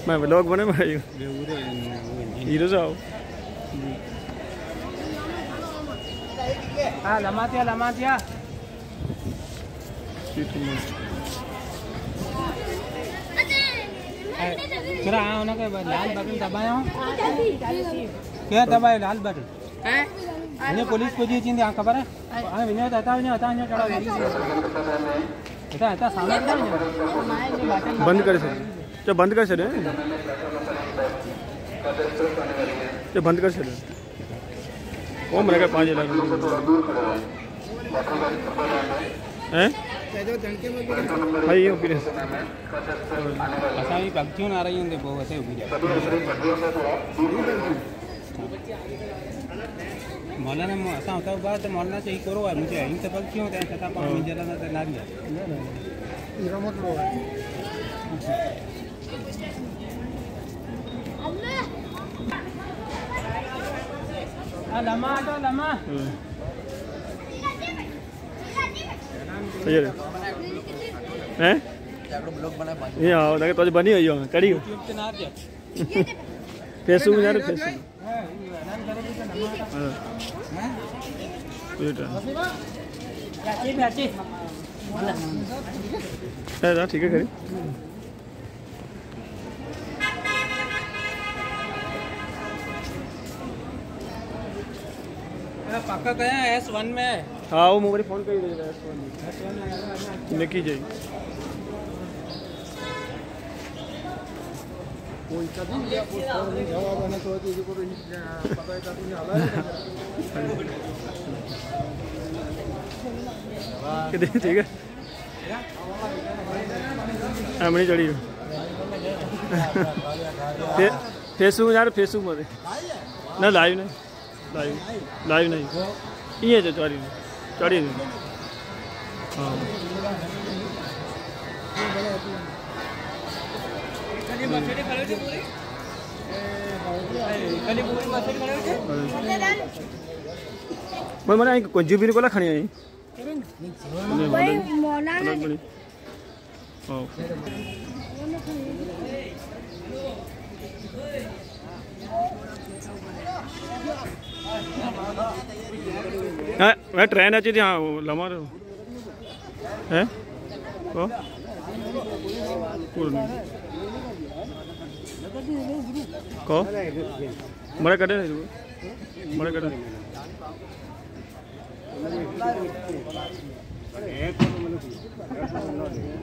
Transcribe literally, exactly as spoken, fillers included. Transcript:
मैं व्लॉग बने भाई हीरो जाओ हां लमातिया लमातिया चला आओ ना के लाल बटन दबाया क्या दबाए लाल बटन हैं ने पुलिस को जी चिंदी आ खबर है आ विनय आता विनय आता ने चढ़ा eta eta सामने बंद कर से तो बंद कर से तो बंद कर से ओ मरे का पांच लाख हैं भाई ये फिर ऐसा ही पक्षियों आ रही होंगे बहुत ऐसे उभी मौलाना में ऐसा होता है बात मौलाना से ही करो और मुझे इन सब पक्षियों होते हैं तथा पानी जलाना तो ना दिया ये मत लो अल्लाह लमा तो लमा सही है हैं ये आओ ना तो बनी हुई हो कड़ी यूट्यूब पे ना आ जा फेसबुक यार फेसबुक हां बेटा चाची चाची है ठीक है करी मेरा पक्का गया एस वन में हाँ वो मोबाइल फोन कर ही देगा एस वन निकी जाए कोई कदम या कोई जवाब आने तो ये को पता है कि हाला कितने ठीक है हमने चढ़ी फेसबुक यार फेसबुक में ना लाइव नहीं लाइव लाइव नहीं ये जो चढ़ी चढ़ी हाँ मैं मना कुंजी भी निकला खानी आई मैं ट्रेन अच्छी थी हाँ लमा है को मरे कटे मरे कटे